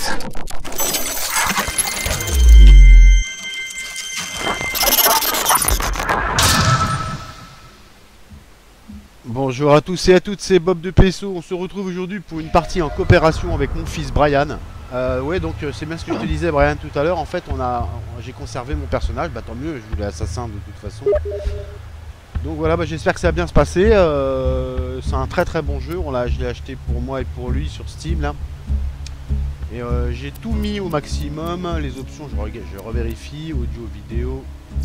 Bonjour à tous et à toutes, c'est Bob de PSO. On se retrouve aujourd'hui pour une partie en coopération avec mon fils Brian. Ouais, donc c'est bien ce que je te disais, Brian, tout à l'heure. En fait, j'ai conservé mon personnage. Bah tant mieux, je voulais assassin de toute façon. Donc voilà, bah, j'espère que ça va bien se passer. C'est un très très bon jeu. Je l'ai acheté pour moi et pour lui sur Steam là. Et j'ai tout mis au maximum. Les options, je revérifie. Audio, vidéo.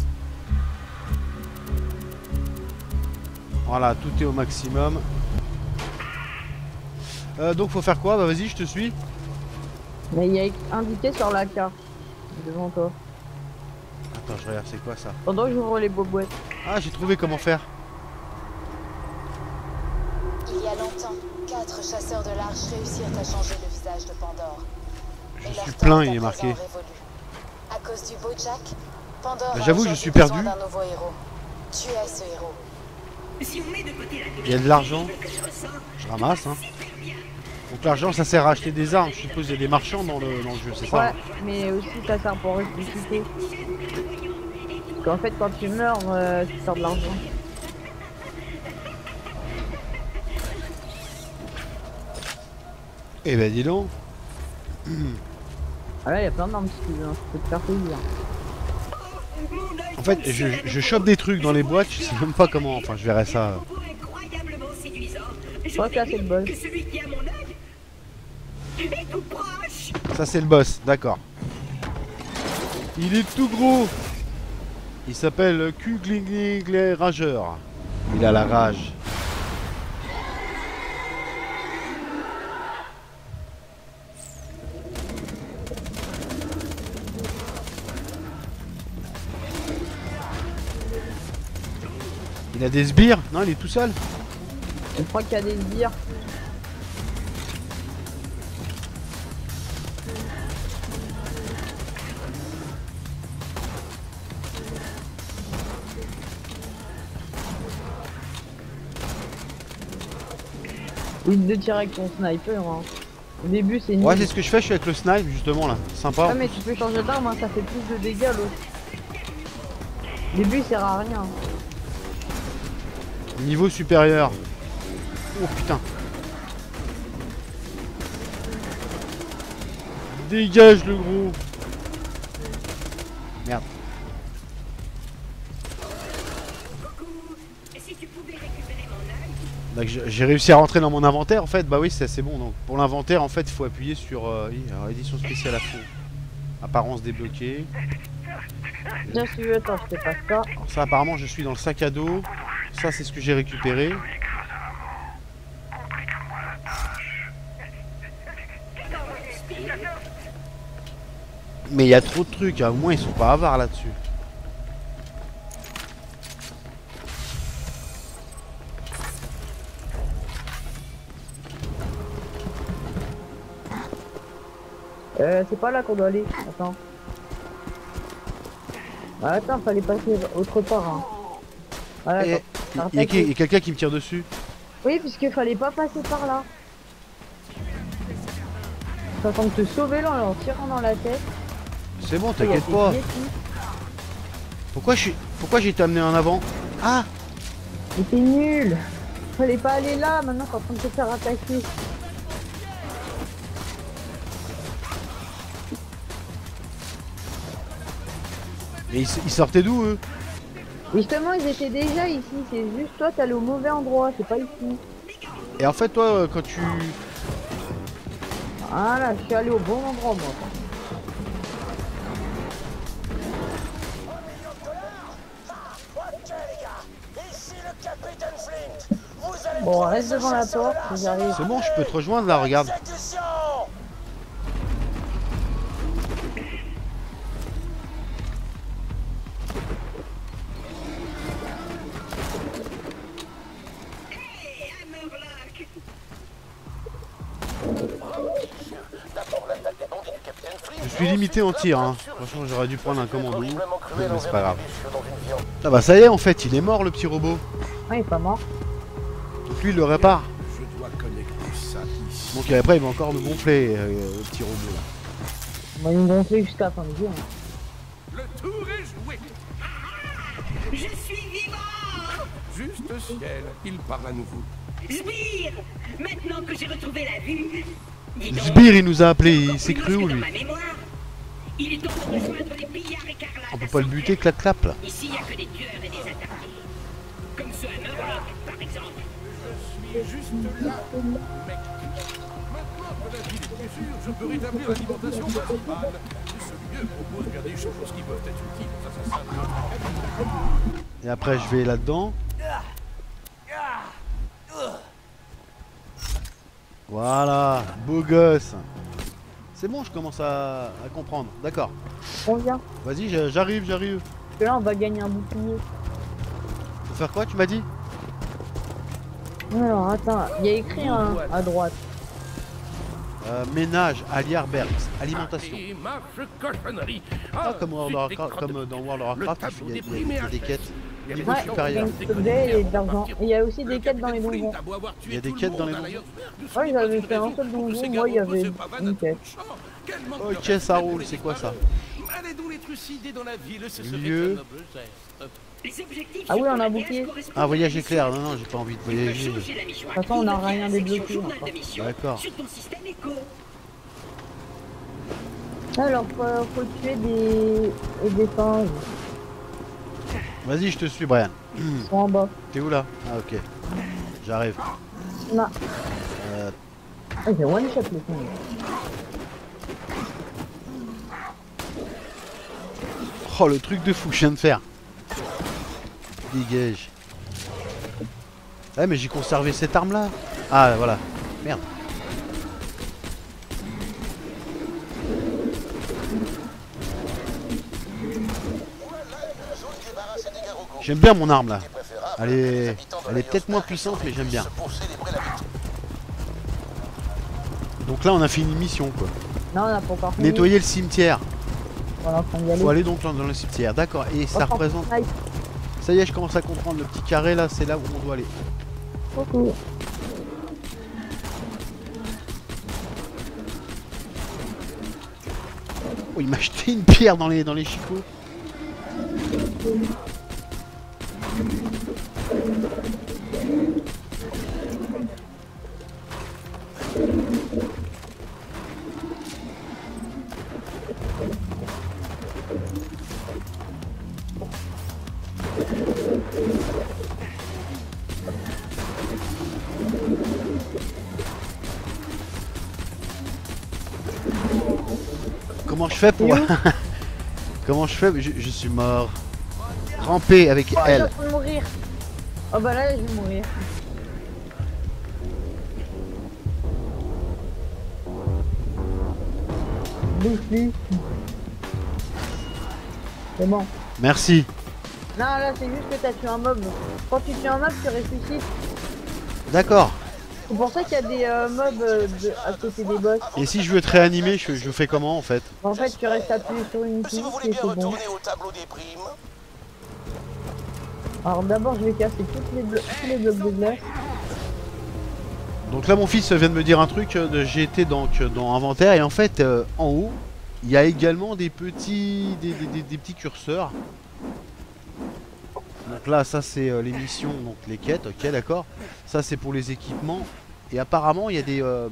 Voilà, tout est au maximum. Donc faut faire quoi? Bah vas-y, je te suis. Mais il y a indiqué sur la carte devant toi. Attends, je regarde, c'est quoi ça? Pendant que j'ouvre les boîtes. Ah, j'ai trouvé comment faire. Il y a longtemps, 4 chasseurs de l'arche réussirent à changer le visage de Pandore. Je suis plein, il est marqué. À cause du Bojack, Pandore j'avoue, je suis perdu. d'un nouveau héros. Tu es ce héros. Il y a de l'argent. Je ramasse, hein. Donc l'argent, ça sert à acheter des armes. Je suppose qu'il y a des marchands dans le jeu, c'est ça? Ouais, mais aussi ça sert pour ressusciter. Parce qu'en fait, quand tu meurs, tu sors de l'argent. Eh ben dis donc. Ah là, il y a plein d'armes si tu veux, hein. Ça peut te faire plaisir. En fait, je chope des trucs dans les boîtes, je sais même pas comment. Enfin, je verrai ça. Je crois que là, c'est le boss. Ça, c'est le boss, d'accord. Il est tout gros. Il s'appelle Kuglingler Rageur. Il a la rage. Il a des sbires? Non, il est tout seul. Je crois qu'il y a des sbires. Il te tire avec ton sniper. Hein. Au début, c'est nul. Ouais, c'est ce que je fais, je suis avec le snipe justement là. Sympa. Ah, mais tu peux changer d'arme, hein, ça fait plus de dégâts l'autre. Au début, il sert à rien. Niveau supérieur. Oh putain. Dégage le gros. Merde. Donc j'ai réussi à rentrer dans mon inventaire en fait. Bah oui, c'est assez bon. Donc pour l'inventaire en fait, il faut appuyer sur édition spéciale à fond. Apparence débloquée. Bien si tu veux, attends, je te passe ça. Alors ça apparemment je suis dans le sac à dos. Ça c'est ce que j'ai récupéré. Mais il y a trop de trucs, hein. Au moins ils sont pas avares là-dessus. C'est pas là qu'on doit aller. Attends. Ah, attends, fallait passer autre part. Hein. Voilà, Il y a quelqu'un qui me tire dessus. Oui, puisqu'il fallait pas passer par là. T'attends de te sauver là en tirant dans la tête. C'est bon, t'inquiète pas. Pourquoi j'ai été amené en avant? Ah! Mais t'es nul. Fallait pas aller là, maintenant t'es en train de te faire attaquer. Et ils sortaient d'où eux? Justement, ils étaient déjà ici, c'est juste toi t'es allé au mauvais endroit, c'est pas ici. Et en fait toi quand tu... Voilà, je suis allé au bon endroit moi. Bon, reste devant la porte, j'arrive. C'est bon, je peux te rejoindre là, regarde. Je suis limité en tir, hein. Franchement, j'aurais dû prendre un commando, mais c'est pas grave. Ah bah ça y est, en fait, il est mort le petit robot. Ouais, il est pas mort. Donc lui, il le répare. Donc après, il va encore me gonfler, le petit robot là. On va nous gonfler jusqu'à la fin du jour. Hein. Le tour est joué. Je suis vivant! Juste ciel, il parle à nouveau. Sbire! Maintenant que j'ai retrouvé la vue, dis donc, Sbire, il nous a appelé, il s'est comment cru où dans lui? ma mémoire, il est temps de rejoindre les pillards écarlates. On peut à pas le Saint-Pierre. buter, clac clap là. Ici, il n'y a que des tueurs et des attaqués. Comme ceux à Murloc, par exemple. Je suis juste là, mec. Maintenant que la ville est bien sûre, je peux rétablir l'alimentation principale. Ce lieu propose bien des choses qui peuvent être utiles aux assassins de notre cabine. Et après je vais là-dedans. Voilà, beau gosse. C'est bon, je commence à comprendre. D'accord. On vient. Vas-y, j'arrive. Parce que là, on va gagner un bouclier. Faut faire quoi, tu m'as dit? Alors, attends, il y a écrit hein, à droite. Ménage, Aliarbergs, alimentation. Allez, marche cochonnerie. Ah, comme, zut, World des of Warcraft- crottes comme de dans pied. World of Le Warcraft, tableau il y a déprimé des à quêtes. Il y a des Niveau Ouais, supérieur. il y a une sorbet et de l'argent. Et il y a aussi des quêtes dans les donjons. Il y a des quêtes dans les donjons. Ouais, j'avais fait un seul donjon, moi il y avait une quête. Ok, ça roule, c'est quoi ça? Allez donc les trucider dans la ville, ce serait Lieu. un noble geste. Les objectifs Ah oui, sur on a la bouclier. glace correspondent Ah, voyage à la éclair, mission. non, j'ai pas envie de Tu peux voyager. changer la mission De toute façon, on n'a active rien via la section débloqué, journal encore. de mission D'accord. sur ton système éco. Alors, faut tuer des singes. Vas-y, je te suis, Brian. Ils sont en bas. T'es où là? Ah, ok. J'arrive. On a. Euh, Ah, j'ai one shot les singes. Oh, le truc de fou que je viens de faire. Dégage. Ouais, mais j'ai conservé cette arme là. Ah, voilà. Merde. J'aime bien mon arme là. Elle est peut-être moins puissante, mais j'aime bien. Donc là, on a fait une mission quoi. Non, on n'a pas encore fini. Nettoyer le cimetière. On est en train d'y aller. Faut aller donc dans le cimetière. D'accord. Et ça Hop, hop, représente. aïe. Ça y est, je commence à comprendre. Le petit carré là, c'est là où on doit aller. Coucou. Oh, il m'a jeté une pierre dans les chicots. Comment je fais pour... Comment je fais? Je suis mort. Ramper avec Oh, je suis elle. en train de mourir. Oh bah là, je vais mourir. Bouge plus. C'est bon. Merci. Non, là, c'est juste que t'as tué un mob. Quand tu tues un mob, tu ressuscites. D'accord. C'est pour ça qu'il y a des mobs à côté des boss. Et si je veux te réanimer, je fais comment en fait? En fait, tu restes appuyé sur une Si touche vous voulez et bien c'est bon. retourner au tableau des primes, Alors d'abord, je vais casser tous les blocs de glace. Donc là mon fils vient de me dire un truc, j'ai été donc dans inventaire et en fait en haut il y a également des petits des petits curseurs. Donc là ça c'est les missions, donc les quêtes, ok d'accord. Ça c'est pour les équipements et apparemment il y a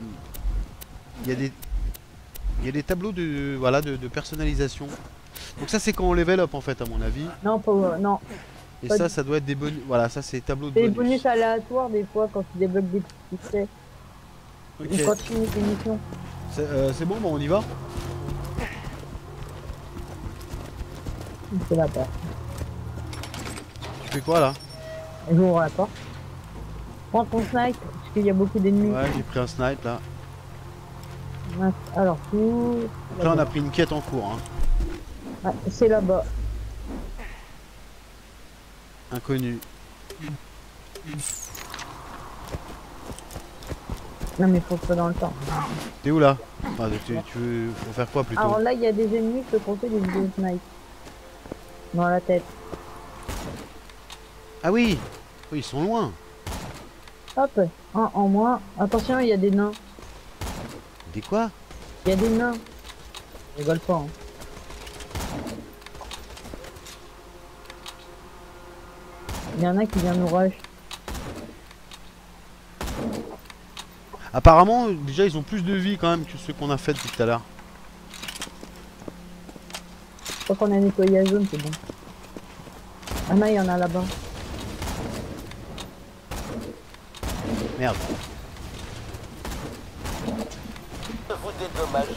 des tableaux de voilà de personnalisation. Donc ça c'est quand on level up en fait à mon avis. Non, pas, non. Et Pas ça doit être des bonus. Voilà ça c'est tableau de C'est des bonus. bonus aléatoires des fois quand tu débloques des petits succès. Ok. Ou quand tu finis tes missions. C'est bon, on y va. C'est la porte. Tu fais quoi là? J'ouvre la porte. Prends ton snipe, parce qu'il y a beaucoup d'ennemis. Ouais, j'ai pris un snipe là. Alors, tout. Donc là on a pris une quête en cours hein. Ouais, c'est là-bas. Inconnu. Non mais faut pas dans le temps. T'es où là? Enfin, tu veux faut faire quoi plutôt? Alors là, il y a des ennemis, je peux compter des vidéos de snipe. Dans la tête. Ah oui! Oui, ils sont loin. Hop, un en moins. Attention, il y a des nains. Des quoi? Il y a des nains. Je rigole pas. Hein. Il y en a qui viennent nous rush. Apparemment, déjà, ils ont plus de vie quand même que ceux qu'on a fait depuis tout à l'heure. Je crois qu'on a nettoyé la zone, c'est bon. Ah non, il y en a là-bas. Merde. Vous dédommagez.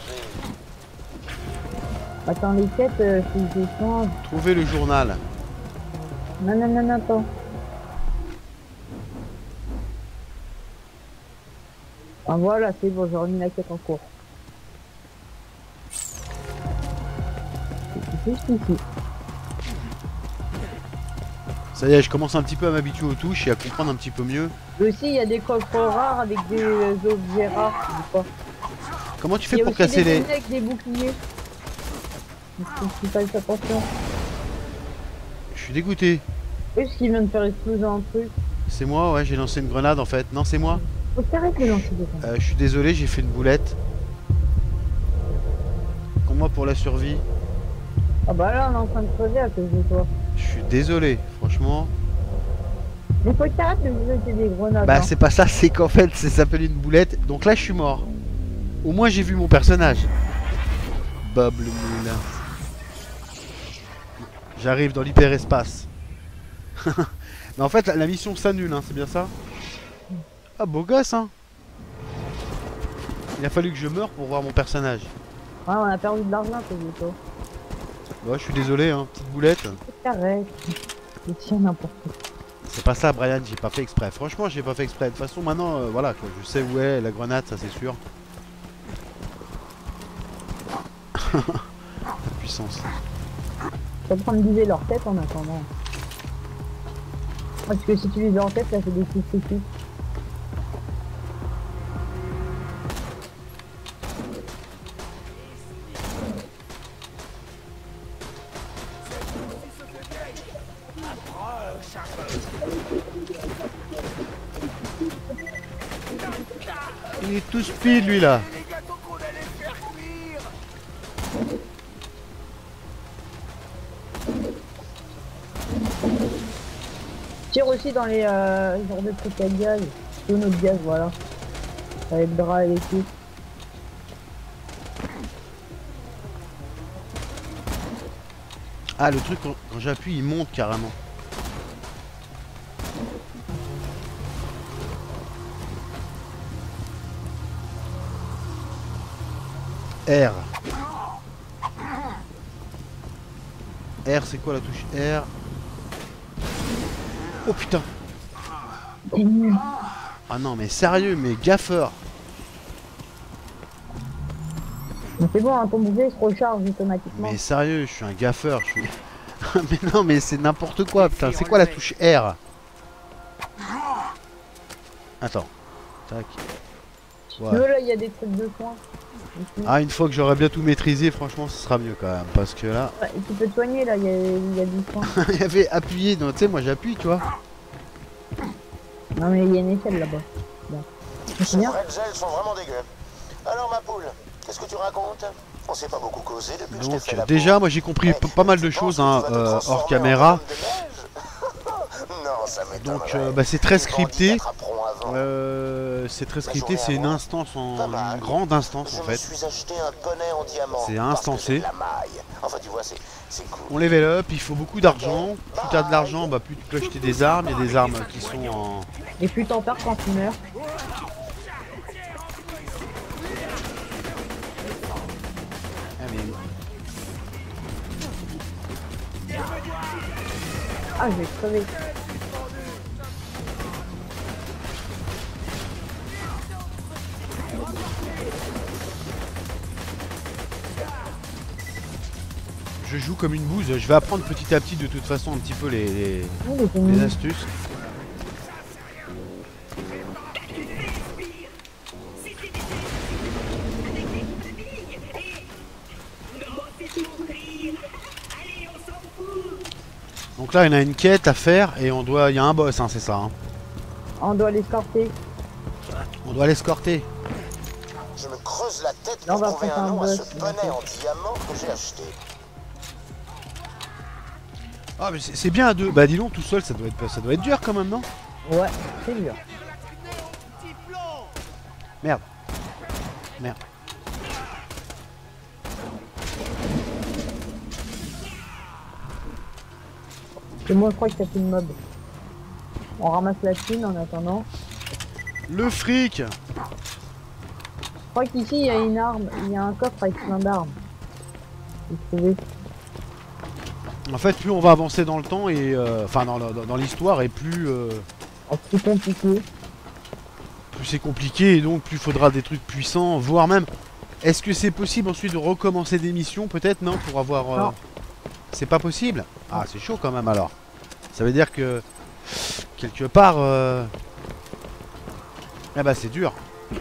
Attends, les quêtes, si je change. Trouvez le journal. Non, non, non, non, attends. Ah voilà, c'est bon, j'ai remis la quête en cours. C'est juste ici. Ça y est, je commence un petit peu à m'habituer aux touches et à comprendre un petit peu mieux. Et aussi, il y a des coffres rares avec des objets rares. Je sais pas. Comment tu Il fais y a pour aussi casser des les... ennemis avec des boucliers. Il faut pas faire attention. Je suis dégoûté. Oui, parce qu'il vient de faire exploser un truc. C'est moi, ouais, j'ai lancé une grenade en fait. Non, c'est moi. Faut que t'arrêtes de lancer des grenades. Je suis désolé, j'ai fait une boulette. Comme moi pour la survie. Ah bah là, on est en train de crever à cause de toi. Je suis désolé, franchement. Mais faut que t'arrêtes de vous jeter des grenades. Bah hein. c'est pas ça, c'est qu'en fait ça s'appelle une boulette. Donc là je suis mort. Au moins j'ai vu mon personnage. Bob le moulin. J'arrive dans l'hyperespace. Mais en fait la mission s'annule, hein, c'est bien ça? Ah beau gosse hein. Il a fallu que je meure pour voir mon personnage. Ouais, on a perdu de l'argent à cause de toi. Ouais je suis désolé hein, petite boulette. Faut que t'arrêtes. Je tiens n'importe quoi. C'est pas ça Brian, j'ai pas fait exprès. Franchement j'ai pas fait exprès. De toute façon maintenant voilà quoi, je sais où est la grenade, ça c'est sûr. La puissance. Je vais prendre viser leur tête en attendant. Parce que si tu vises leur tête, ça fait des coups. Il est tout speed lui là. Tire aussi dans les genres de trucs à gaz. Tout notre gaz, voilà. Avec le drap et les coups. Ah le truc quand j'appuie il monte carrément. R. R c'est quoi la touche R? Oh putain. C'est nul. Ah non mais sérieux mais gaffeur. Mais c'est bon, hein, ton bouclier se recharge automatiquement. Mais sérieux je suis un gaffeur. Je suis... mais non mais c'est n'importe quoi putain. C'est quoi la touche R? Attends. Tac. Tu veux, là, il y a des trucs de soins. Ah une fois que j'aurai bien tout maîtrisé franchement ce sera mieux quand même. Parce que là... Ouais, et tu peux te soigner, là, il y a du soin. il y avait appuyé. Tu sais moi j'appuie tu vois. Non, mais il y a une échelle là-bas. Bon. Ces C'est bien. vrais gels sont vraiment dégueux. Alors ma poule, qu'est-ce que tu racontes? On s'est pas beaucoup causé depuis que je t'ai Donc fait la déjà peau. moi j'ai compris Eh, pas mal de tu penses choses que hein, tu vas te hors transformer en caméra. bonhomme de neige? Non, ça m'étonnerait. Donc bah, c'est très Les bandits scripté. t'attraperont avant. C'est très scripté, c'est une instance Pas mal. une grande instance Je en me fait. suis acheté un poney en diamant. C'est parce que instancé. j'ai de la maille. Enfin, tu vois, c'est cool. On level up, il faut beaucoup d'argent. Plus t'as de l'argent, bah plus tu peux acheter des armes. Il y a des armes qui sont en... Et plus t'en perds quand tu meurs. Ah, mais... Ah, je vais crever. Je joue comme une bouse, je vais apprendre petit à petit de toute façon un petit peu les Oh, mais c'est nul. astuces. Donc là il y en a une quête à faire et on doit. Il y a un boss hein, c'est ça. Hein. On doit l'escorter. On doit l'escorter. Je me creuse la tête Là, on pour va trouver prendre un un nom à boss, ce poney en diamant que j'ai acheté. Ah mais c'est bien à deux. Bah dis donc tout seul ça doit être dur quand même non? Ouais, c'est dur. Merde. Merde. Et moi, je crois que ça fait une mob. On ramasse la thune en attendant. Le fric. Je crois qu'ici, il y a une arme. Il y a un coffre avec plein d'armes. J'ai trouvé. En fait plus on va avancer dans le temps et enfin dans l'histoire et plus Oh, c'est compliqué. c'est compliqué et donc plus il faudra des trucs puissants, voire même. Est-ce que c'est possible ensuite de recommencer des missions peut-être non pour avoir Non. C'est pas possible? Ah c'est chaud quand même alors. Ça veut dire que quelque part eh bah c'est dur.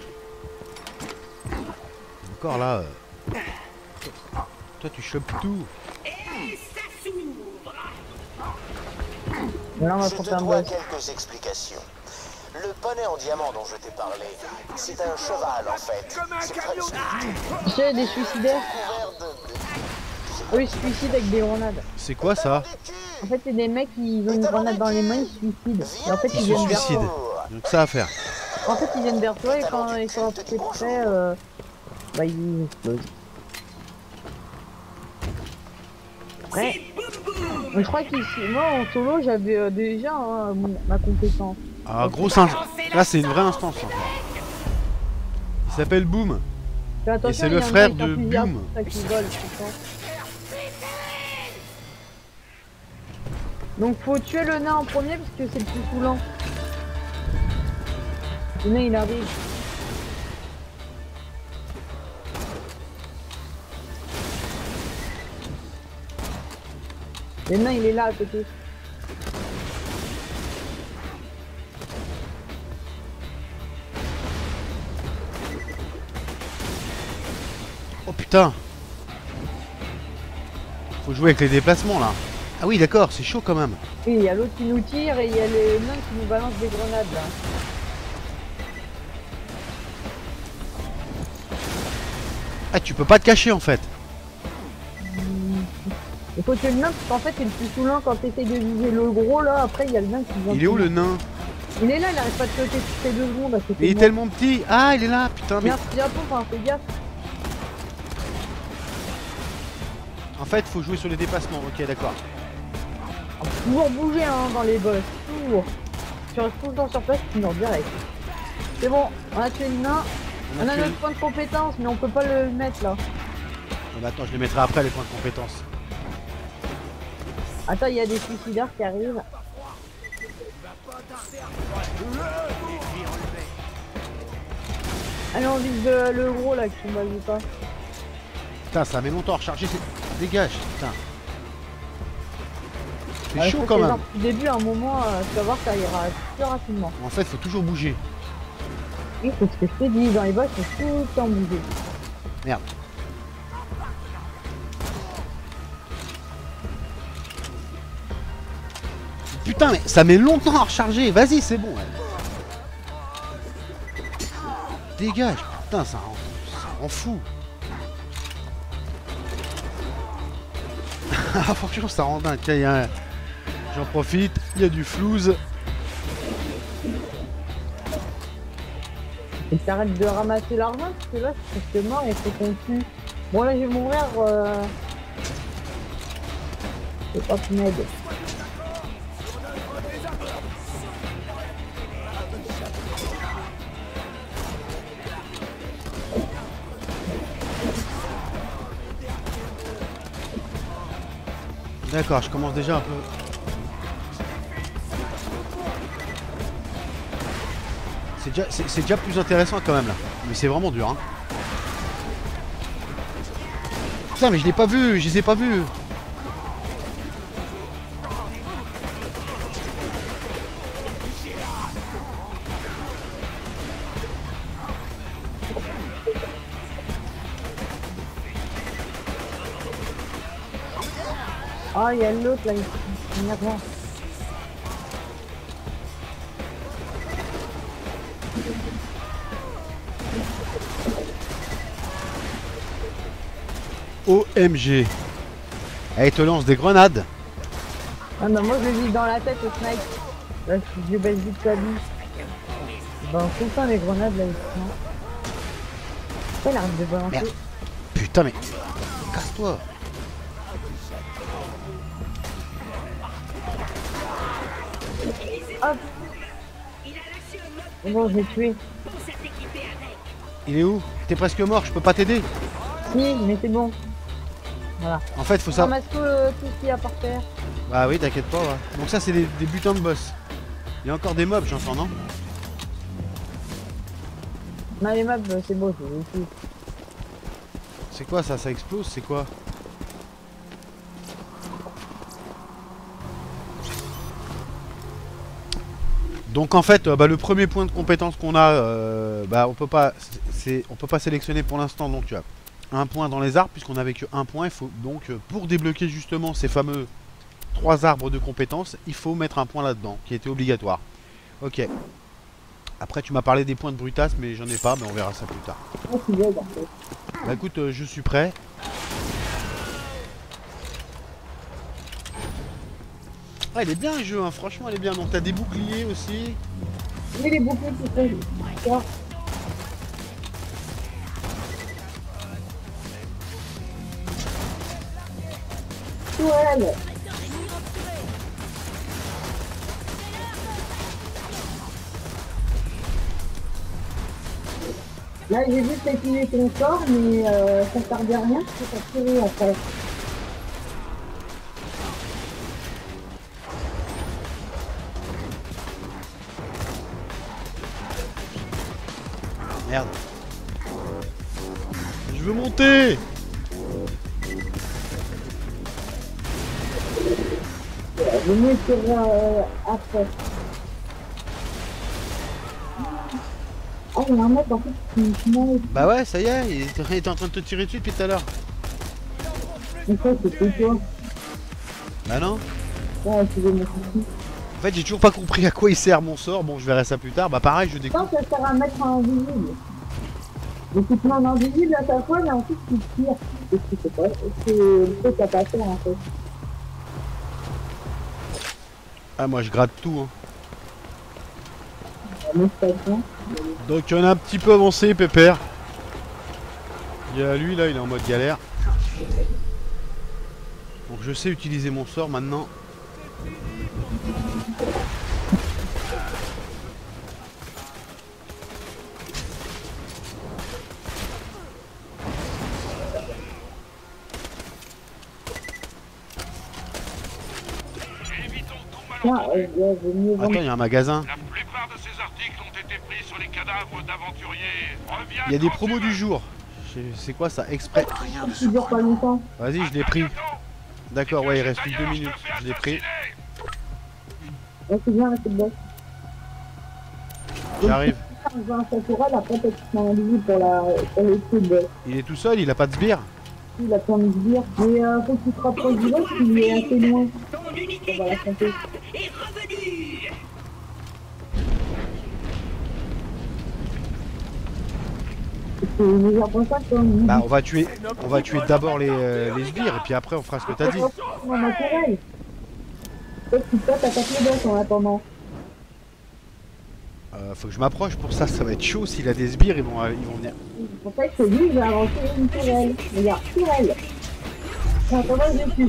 Encore là toi tu chopes tout. Et ça s'ouvre. Là, on va Je prendre te un dois boss. quelques explications. Le poney en diamant dont je t'ai parlé, c'est un cheval en fait. C'est presque Tu sais, des suicidaires. couvert de... Eux, ils se suicident avec des grenades. C'est quoi ça? En fait, c'est des mecs qui ont une grenade dans les mains, ils se suicident. Et en fait, Ils ils se viennent vers suicident. toi. Donc ça à faire. En fait, ils viennent vers toi et quand ils sont à peu près, bah, ils explosent. Après, C'est boum boum. mais je crois qu'ici, moi en solo, j'avais déjà hein, ma compétence. Ah grosse instance. Là c'est une vraie instance. Hein. Il s'appelle Boom. Fais attention, c'est il y le en a frère qui ont de plusieurs, Boom. c'est ça qui vole, tout le temps. Donc faut tuer le nain en premier parce que c'est le plus saoulant. Le nain il arrive. Le nain il est là à côté. Oh putain. Faut jouer avec les déplacements là. Ah oui d'accord, c'est chaud quand même. Et il y a l'autre qui nous tire et il y a le nain qui nous balance des grenades là. Ah tu peux pas te cacher en fait. Il faut tuer le nain parce qu'en fait c'est le plus saoulant quand t'essayes de viser le gros là, après il y a le nain qui vient. Il est où le nain? Il est là, il arrête pas de sauter toutes les 2 secondes à côté Mais il est de moi. tellement petit. Ah il est là, putain mais. Merde, viens pompe, hein, fais gaffe. En fait faut jouer sur les déplacements, ok d'accord. Toujours bouger hein, dans les boss, toujours. Tu restes tout le temps sur place, tu meurs direct. C'est bon, on a tué le nain. On a tué notre le- point de compétence, mais on peut pas le mettre là. Oh, bah, attends je les mettrai après les points de compétence. Attends, il y a des suicidaires qui arrivent. Allez, on vise le gros là qui ne pas. Putain ça met longtemps à recharger, dégage putain. C'est Ouais, chaud faut quand que même. Au début, à un moment, tu vas voir, ça ira plus rapidement. En fait faut toujours bouger. Oui, c'est ce que je t'ai dit, dans les boss, il faut tout le temps bouger. Merde. Putain mais ça met longtemps à recharger, vas-y c'est bon. Ouais. Dégage, putain ça rend fou. Ah franchement ça rend dingue. Tiens, j'en profite, il y a du flouze. Et t'arrêtes de ramasser l'argent, parce que là, c'est presque mort, il faut qu'on tue. Bon, là, je vais mourir. C'est pas qu'il m'aide. D'accord, je commence déjà un peu. C'est déjà plus intéressant quand même là. Mais c'est vraiment dur hein. Putain mais je l'ai pas vu, je les ai pas vus. Ah, il y a l'autre là, il est énervant. OMG. Elle te lance des grenades. Ah non, moi je vis dans la tête au snipe. Là, je baisse vite sa vie. Ben, tout le temps les grenades là, ici. Pourquoi il arrête de balancer? Merde. Putain, mais. Casse-toi. Hop. Bon, je l'ai tué. Il est où? T'es presque mort, je peux pas t'aider. Si, mais c'est bon. Voilà. En fait, faut ça. Ramasse tout ce qu'il y a par terre. Bah oui, t'inquiète pas. Ouais. Donc ça, c'est des butins de boss. Il y a encore des mobs, j'entends, non? Non, les maps, c'est beau, c'est ici. C'est quoi ça? Ça explose? C'est quoi? Donc en fait, bah, le premier point de compétence qu'on a, bah, on peut pas sélectionner pour l'instant. Donc tu as un point dans les arbres puisqu'on n'avait que un point. Il faut donc pour débloquer justement ces fameux 3 arbres de compétences, il faut mettre un point là-dedans qui était obligatoire. Ok. Après tu m'as parlé des points de brutasse, mais j'en ai pas, mais on verra ça plus tard. Bah écoute, je suis prêt. Ah, il est bien le jeu, hein. Franchement, il est bien. Donc, t'as des boucliers aussi. Oui, les boucliers qui sont. Ouais. Là, j'ai juste activé ton corps, mais ça sert à rien, parce que ça tire après. Merde. Je veux monter. Je me tirerai après. Ah, il y a un mec en fait qui m'aide. Bah ouais, ça y est, il était en train de te tirer dessus depuis tout à l'heure. Mais ça, c'est toi. Bah non. Ouais, c'est mon souci. En fait, j'ai toujours pas compris à quoi il sert mon sort. Bon, je verrai ça plus tard. Bah pareil, je Je découvre. pense que ça sert à mettre en invisible. Donc tu te mets en invisible à chaque fois, mais ensuite tu tires. Et tu sais pas, c'est le truc à pas faire en fait. Ah, moi je gratte tout. Hein. Mais c'est pas bien. Donc on a un petit peu avancé, Pépère. Il y a lui là, il est en mode galère. Donc je sais utiliser mon sort maintenant. Tiens, je mieux Attends, il y a un magasin. La plupart de ces articles ont été pris sur les cadavres d'aventuriers. Reviens Il y a des quand promos tu du veux. jour. C'est quoi ça? Exprès. qui dure pas longtemps. Vas-y, je l'ai pris. D'accord, ouais, il reste plus que 2 minutes. Je l'ai pris. Ouais, c'est bien, c'est bon. J'arrive. On va un naturel, après t'as tout en invisible pour le tube. Il est tout seul, il a pas de sbire. Il a plein de sbires. Mais faut que tu te rapproches du boss, il est assez loin. Ton unité On va l'affronter. est revenue. C'est déjà pour ça que Bah, on va tuer d'abord les sbires et puis après on fera ce que t'as dit. mon naturel. Toi, tu peux t'attaquer le boss en attendant. Faut que je m'approche pour ça, ça va être chaud. S'il a des sbires, ils vont venir. C'est pour ça que je te dis, je vais avancer une tourelle. Regarde, tourelle. C'est un tourelle dessus.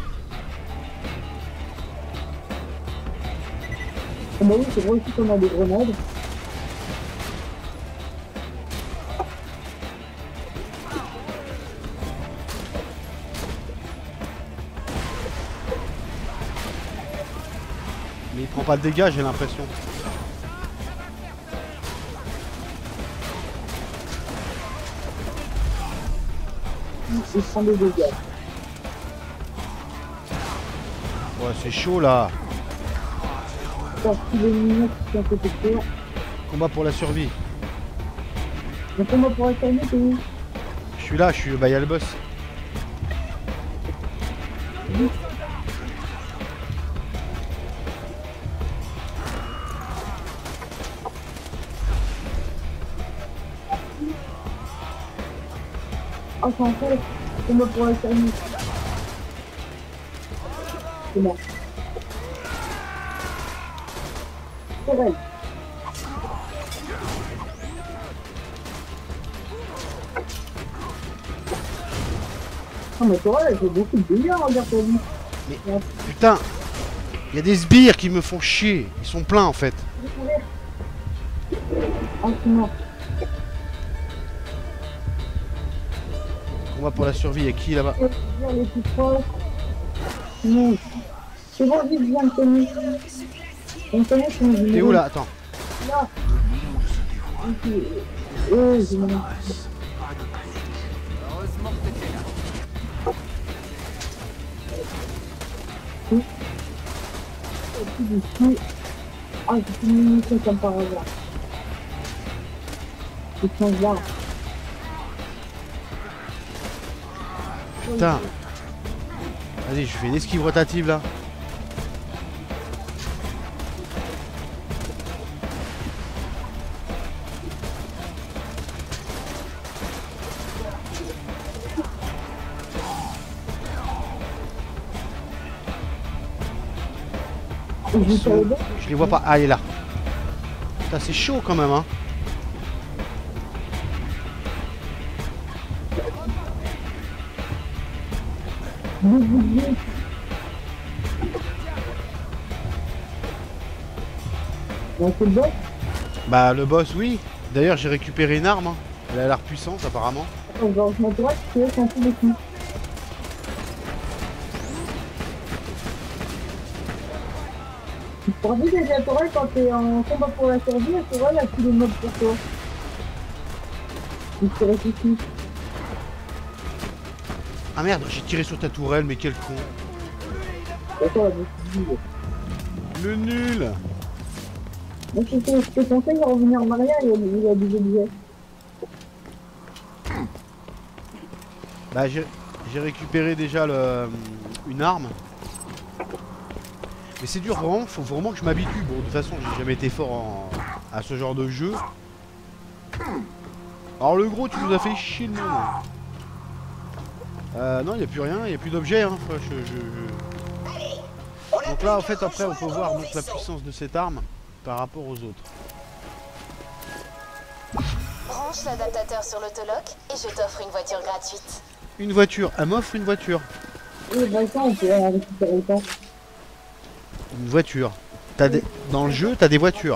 Ah bah oui, c'est vrai aussi qu'on a des grenades. Mais il prend pas de dégâts, j'ai l'impression. Il prend des dégâts. Ouais, c'est chaud là. Parce qu'il est mignon qui sont à côté de toi. Combat pour la survie. Donc comment on pourrait calmer, t'es où? Je suis là, bah y a le boss. Oh, c'est en fait. Combat pour la survie. C'est bon. Tourelle. Oh mais Tourelle, elle fait beaucoup de dégâts, regarde pour lui. Mais putain, il y a des sbires qui me font chier. Ils sont pleins en fait. Ah, c'est mort. On va pour la survie. Il y a qui là-bas? Les plus proches. Non. C'est bon, vite, viens me tenir. On me connaît, c'est mon T'es où là? Attends. Là. Ok. J'ai mon... Dessus. Ah, j'ai plus de munitions comme par hasard. Je change là. Putain. Vas-y, je fais une esquive rotative là. Ils sont... Je les vois pas. Ah, il est là. Putain, c'est chaud quand même, hein. C'est le boss? Bah, le boss, oui. D'ailleurs, j'ai récupéré une arme. Hein. Elle a l'air puissante, apparemment. Attends, je vais en mettre droite, tu veux, c'est un peu de coup. Pour dire que la tourelle, quand t'es en combat pour la survie, la tourelle a tous les mobs pour toi. Il te reste ici. Ah merde, j'ai tiré sur ta tourelle, mais quel con. Attends, je me suis dit. Le nul. Moi, je te conseille de revenir en arrière, il y a des objets. Bah, j'ai récupéré déjà une arme. Mais c'est dur, vraiment, faut vraiment que je m'habitue. Bon, de toute façon, j'ai jamais été fort à ce genre de jeu. Alors, le gros, tu nous as fait chier le monde. Non, il n'y a plus rien, il n'y a plus d'objets. Hein. Donc là, en fait, après, on peut voir donc, la puissance de cette arme par rapport aux autres. Branche l'adaptateur sur l'autolock et je t'offre une voiture gratuite. Une voiture, elle m'offre une voiture. Oui, bah ça, on peut récupérer le temps. Une voiture. Dans le jeu, t'as des voitures.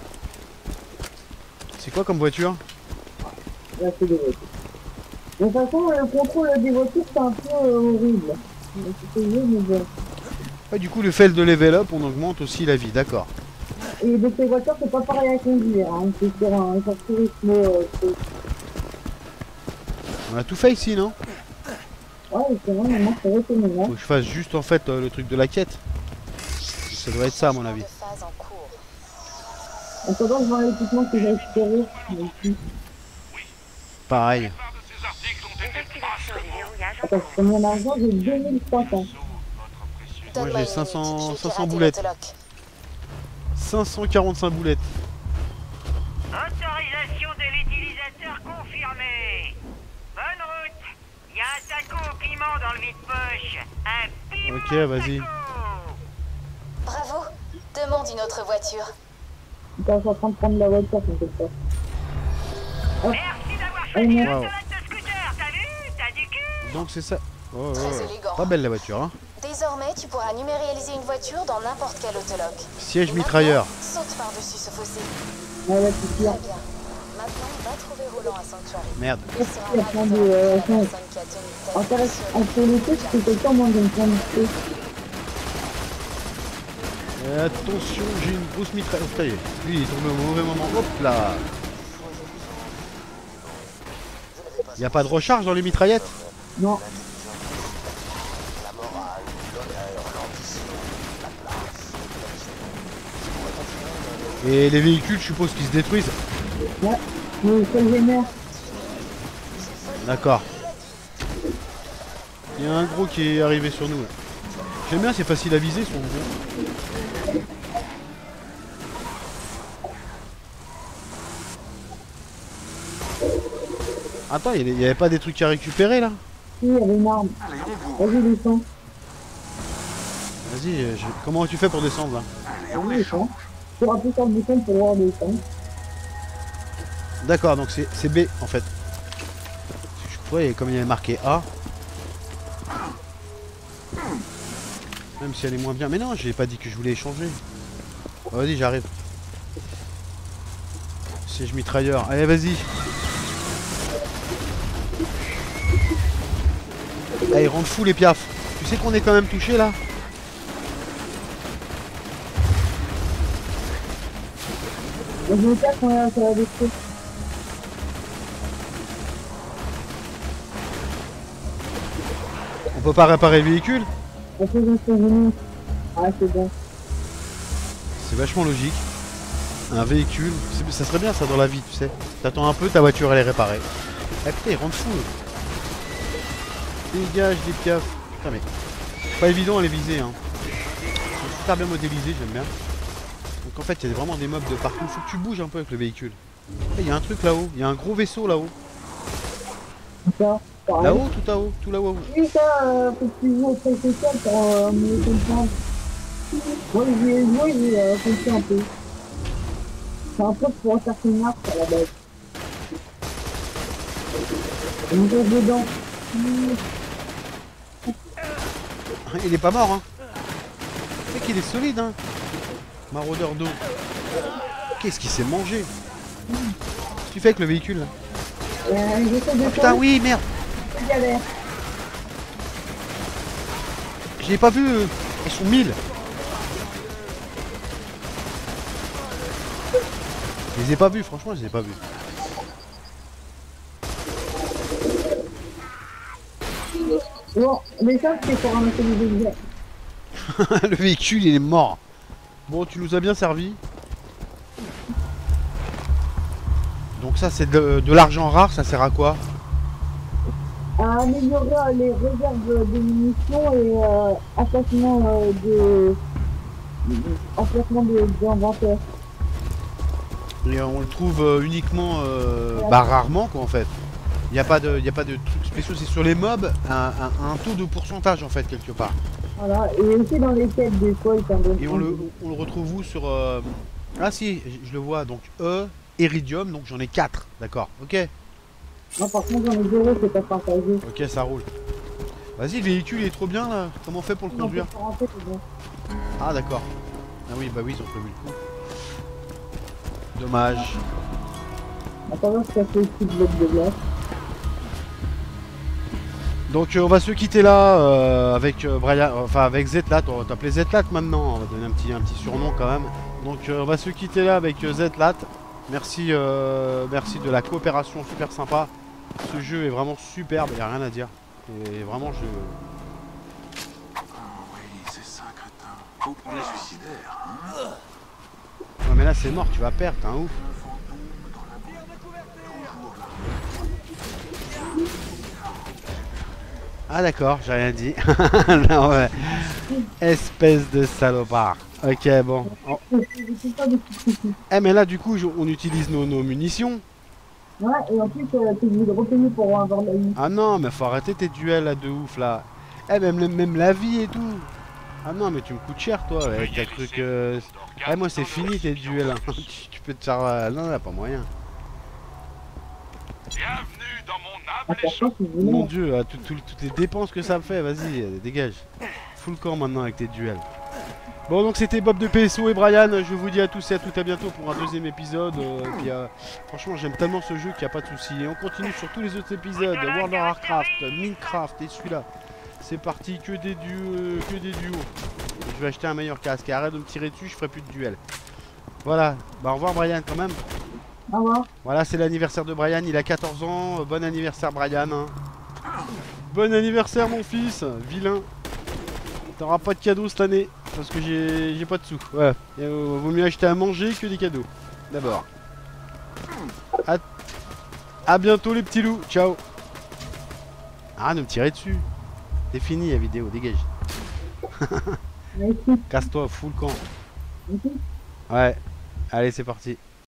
C'est quoi comme voiture? Là, c'est des voitures. De toute façon, le contrôle des voitures, c'est un peu horrible. Ouais, du coup, le fait de level up, on augmente aussi la vie, d'accord. Et de ces voitures, c'est pas pareil à conduire. Hein. C'est sur un tourisme. On a tout fait ici, non? Ouais, c'est vrai, maintenant, c'est retourné. Faut que je fasse juste en fait le truc de la quête. Ça doit être ça, à mon avis. En attendant, je vois l'équipement que j'ai récupéré. Pareil. Attends, pour mon argent, j'ai 2300. Moi j'ai 500 boulettes. 545 boulettes. Autorisation de l'utilisateur confirmée. Bonne route. Il y a un taco au piment dans le vide-poche. Un piment. Ok, vas-y. Bravo. Demande une autre voiture. Putain, je suis en train de prendre la voiture, t'inquiète pas. Merci d'avoir choisi Wow. l'autologue de scooter. T'as vu? T'as du cul. Donc c'est ça. Oh, Très ouais. élégant. Pas belle la voiture, hein. Désormais, tu pourras numérialiser une voiture dans n'importe quel autolock. Siège Et mitrailleur. maintenant, saute par-dessus ce fossé. Ouais, là, c'est sûr. Très bien. Maintenant, va trouver Roland à Sanctuary. Merde. Il sera Il y a ravi plein de de, rencontrer la enfin, personne qui a tenu tête Intéressant. sur lui. Entre les deux, c'est quelqu'un moins d'une plein de choses. Attention, j'ai une grosse mitrailleuse. Oh, ça y est. Lui, il est tombé au mauvais moment. Hop là. Y a pas de recharge dans les mitraillettes? Non. La morale, l'honneur, l'ambition, la place. Et les véhicules, je suppose qu'ils se détruisent. Ouais. Mais ça le génère. D'accord. Il y a un gros qui est arrivé sur nous là. J'aime bien, c'est facile à viser son gros. Attends, il y avait pas des trucs à récupérer là? il y avait une arme. Vas-y, descends. Vas-y, comment tu fais pour descendre là? Vas-y, descends. Tu appuies sur le bouton pour voir descendre. D'accord, donc c'est B en fait. Je croyais comme il y avait marqué A. Même si elle est moins bien. Mais non, j'ai pas dit que je voulais échanger. Oh, vas-y, j'arrive. Siège mitrailleur. Allez, vas-y. Allez, rend fou les piafs. Tu sais qu'on est quand même touché là? Le blocage, on est sur la détruire. On peut pas réparer le véhicule? On peut rester venu. Ah, c'est bon. C'est vachement logique. Un véhicule, ça serait bien ça dans la vie, tu sais. T'attends un peu, ta voiture elle est réparée. Ah putain, il rentre fou. Dégage des piafs. Putain mais, c'est pas évident à les viser hein. Ils sont super bien modélisés, j'aime bien. Donc en fait, il y a vraiment des mobs de partout. Faut que tu bouges un peu avec le véhicule. Il y a un truc là-haut, il y a un gros vaisseau là-haut. Ça, pareil. Là-haut, tout là-haut. Oui, ça, faut que tu joues au très social pour mieux comprendre. Moi, j'ai compris un peu. C'est un peu pour faire une marque à la base. On monte dedans. Il est pas mort hein. C'est qu'il est solide hein. Maraudeur d'eau. Qu'est-ce qu'il s'est mangé? Qu'est-ce que tu fais avec le véhicule là? J'essaie de Oh, putain oui merde. galère. Je l'ai pas vu. Ils sont 1000. Je les ai pas vus, franchement je les ai pas vus. Bon, mais ça, c'est pour ramasser les objets. Le véhicule il est mort. Bon tu nous as bien servi. Donc ça c'est de l'argent rare, ça sert à quoi? À améliorer les réserves de munitions et emplacement d'inventaire. Et on le trouve uniquement bah, rarement quoi en fait. Il n'y a pas de trucs spéciaux, c'est sur les mobs un taux de pourcentage en fait quelque part. Voilà, et aussi dans les quêtes des fois, il t'en donne. Et on le retrouve où sur... Ah si, je le vois, donc Iridium, donc j'en ai 4, d'accord, ok. Non, par contre, j'en ai 0, c'est pas partagé. Ok, ça roule. Vas-y, le véhicule il est trop bien là, comment on fait pour le conduire? Non, pour rentrer, c'est bon. Ah d'accord. Ah oui, bah oui, ils ont prévu le coup. Dommage. Attends, je casse les petits blocs de glace. Donc on va se quitter là avec Brian, enfin avec Zlatlat, on va t'appeler Zlatlat maintenant, on va donner un petit surnom quand même. Donc on va se quitter là avec Zlatlat. Merci, merci de la coopération super sympa. Ce jeu est vraiment superbe, il n'y a rien à dire. Et vraiment je... Oui, c'est ça, crétin. Faut prendre les suicidaires, hein. Ouais mais là c'est mort, tu vas perdre, t'es un ouf. Ah d'accord, j'ai rien dit. Non ouais. Espèce de salopard. Ok bon. Oh. Eh mais là du coup on utilise nos munitions. Ouais, et en plus, t'es obligé de repayer pour avoir la vie. Ah non mais faut arrêter tes duels là de ouf là. Eh même la vie et tout. Ah non mais tu me coûtes cher toi avec tes trucs... Eh moi c'est fini tes duels. Hein. Tu peux te faire... Non là pas moyen. Bienvenue dans mon Attention, c'est Mon vraiment. dieu, toutes les dépenses que ça me fait, vas-y, dégage. Full camp maintenant avec tes duels. Bon donc c'était Bob de PSO et Brian, je vous dis à tous et à toutes à bientôt pour un deuxième épisode. Et puis, franchement j'aime tellement ce jeu qu'il n'y a pas de souci. Et on continue sur tous les autres épisodes, World of Warcraft, Minecraft et celui-là. C'est parti, que des duos. Je vais acheter un meilleur casque et arrête de me tirer dessus, je ferai plus de duels. Voilà, bah au revoir Brian quand même. Au revoir. Voilà, c'est l'anniversaire de Brian, il a 14 ans. Bon anniversaire Brian. Hein. Bon anniversaire mon fils, vilain. T'auras pas de cadeau cette année, parce que j'ai pas de sous. Voilà, vaut mieux acheter à manger que des cadeaux. D'abord. À bientôt les petits loups, ciao. Arrête de me tirer dessus. C'est fini la vidéo, dégage. Merci. Casse-toi, full camp. Merci. Ouais, allez c'est parti.